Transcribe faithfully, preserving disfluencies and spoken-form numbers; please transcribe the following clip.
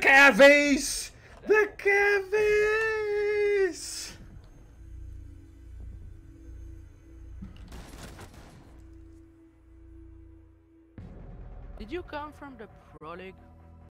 cavies! The cavies! Did you come from the Pro League?